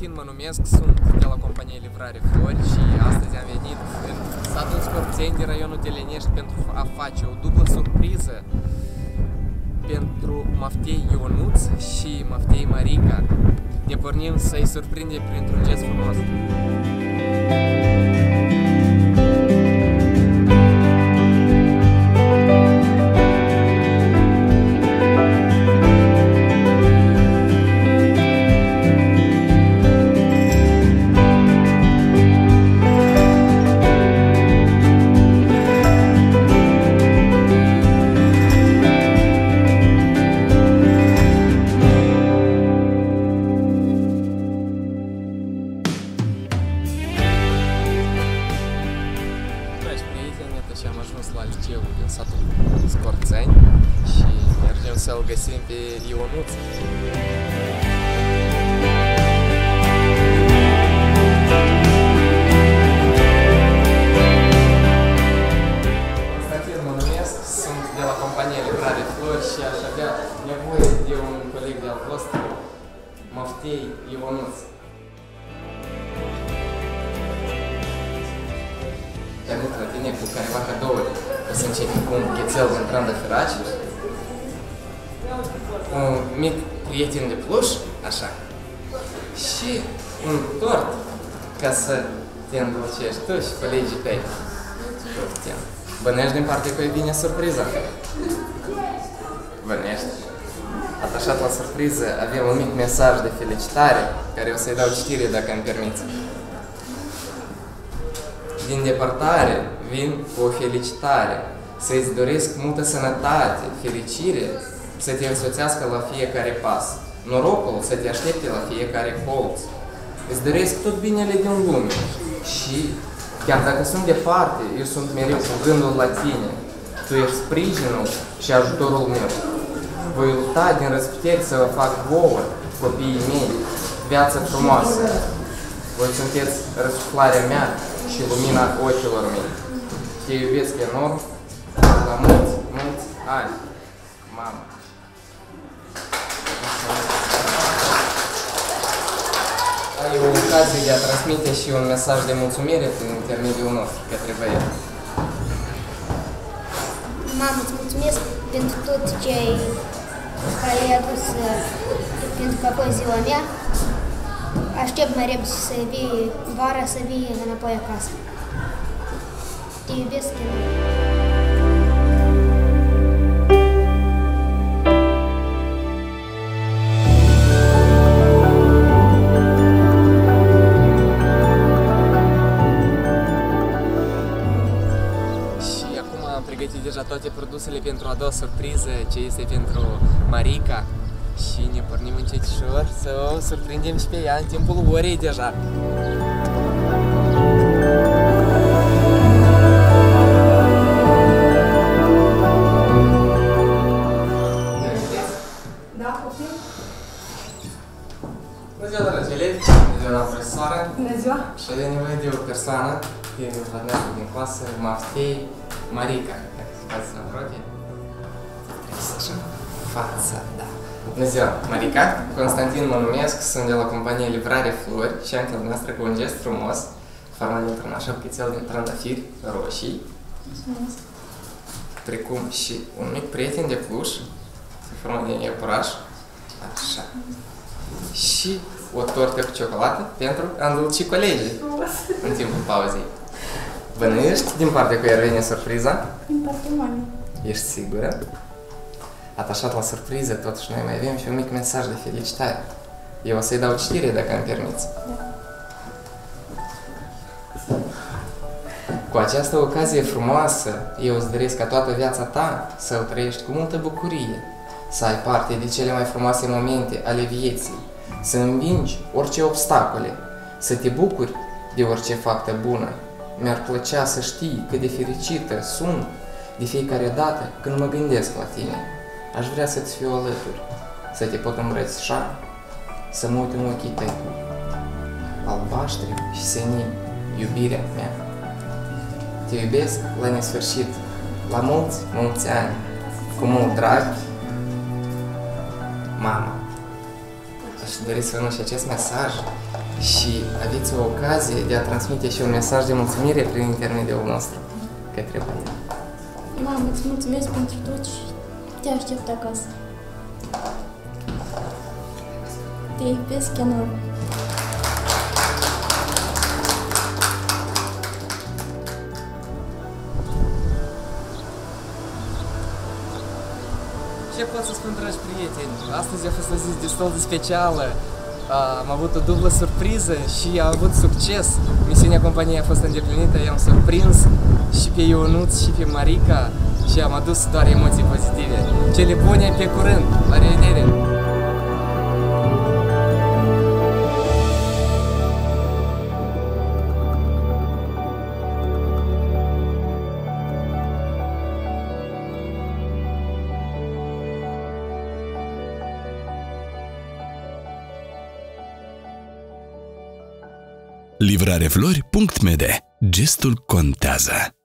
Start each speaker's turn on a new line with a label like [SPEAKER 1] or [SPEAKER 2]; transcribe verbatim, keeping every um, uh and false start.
[SPEAKER 1] Constantin mă numesc, sunt de la compania Livrare Flori și astăzi am venit în satul Scorțeni din raionul Telenești pentru a face o dublă surpriză pentru Maftei Ionuț și Maftei Marica. Ne pornim să-i surprindem printr-un gest frumos. Și am ajuns la liceul din satul Scorțeni și mergem să-l găsim pe Ionuț. Constantin mă numesc, sunt de la compania Livrare Flori și aș avea nevoie de un coleg de-al vostru, Maftei Ionuț. Te-am venit la tine cu careva cadouri. O să începem cu un chețel de trandafiraci, un mic prieten de pluș, așa, și un tort ca să te îndulcești tu și colegii tăi. Bănești din partea cui vine surpriza. Bănești. Atașat la surpriză avem un mic mesaj de felicitare, care o să-i dau citire dacă îmi permiți. Din depărtare vin cu o felicitare, să-ți doresc multă sănătate, fericire, să te însoțească la fiecare pas, norocul să te aștepte la fiecare colț. Îți doresc tot binele din lume și, chiar dacă sunt departe, eu sunt mereu cu gândul la tine. Tu ești sprijinul și ajutorul meu. Voi lupta din răsputeri să vă fac vouă, copiii mei, viață frumoasă. Voi sunteți răsuflarea mea și lumina ochilor mei. Te iubesc enorm, la mulți, mulți ani, mama. Ai o ocazie de a transmite și un mesaj de mulțumire prin intermediul nostru către băieți.
[SPEAKER 2] Mamă, îți mulțumesc pentru tot ce ai adus, pentru că a fost ziua mea. Aștept mai repede să vii vara, să vii înapoi acasă. Te iubesc enorm.
[SPEAKER 1] Și acum am pregătit deja toate produsele pentru a doua surpriză, ce este pentru Marica. Și ne pornim încetișor să o surprindem și pe ea în timpul orei deja.
[SPEAKER 3] Da, poftim?
[SPEAKER 1] Bună ziua, dragi elevi! Bună ziua, doamna profesoară!
[SPEAKER 3] Bună ziua!
[SPEAKER 1] Și avem nevoie de o persoană din clasa din clasă, Maftei Marica. Dacă se poate să aproape. Trebuie să așa, fața, da. Bună ziua, Marica! Constantin mă numesc, sunt de la compania Livrare Flori și am la noastră cu un gest frumos, format dintr-un așa buchețel din trandafiri roșii,
[SPEAKER 3] Mulțumesc!
[SPEAKER 1] precum și un mic prieten de pluș, format din iepuraș, așa, și o tortă cu ciocolată pentru a îndulci colegii în timpul pauzei. Bănuiești din partea cuia vine surpriza?
[SPEAKER 3] Din partea mamei.
[SPEAKER 1] Ești sigură? Atașat la surpriză, totuși noi mai avem și un mic mesaj de felicitare. Eu o să-i dau citire dacă îmi permiți.
[SPEAKER 3] Da.
[SPEAKER 1] Cu această ocazie frumoasă, eu îți doresc ca toată viața ta să o trăiești cu multă bucurie, să ai parte de cele mai frumoase momente ale vieții, să învingi orice obstacole, să te bucuri de orice faptă bună. Mi-ar plăcea să știi cât de fericită sunt de fiecare dată când mă gândesc la tine. Aș vrea să-ți fiu alături, să te pot îmbrățișa, să mă uit în ochii tăi, albaștri și senin, iubirea mea. Te iubesc la nesfârșit, la mulți, mulți ani, cu mult drag, mama. Aș dori să vă și acest mesaj și aveți o ocazie de a transmite și un mesaj de mulțumire prin intermediul nostru către voi.
[SPEAKER 3] Mamă, îți mulțumesc pentru tot și te aștept acasă. Te iubesc enorm.
[SPEAKER 1] Ce pot să spun, dragi prieteni? Astăzi a fost o zi destul de specială. Am avut o dublă surpriză și am avut succes. Misiunea companiei a fost îndeplinită, i-am surprins și pe Ionuț și pe Marica și am adus doar emoții pozitive. Cele bune, pe curând! La revedere!
[SPEAKER 4] livrareflori punct m d. Gestul contează.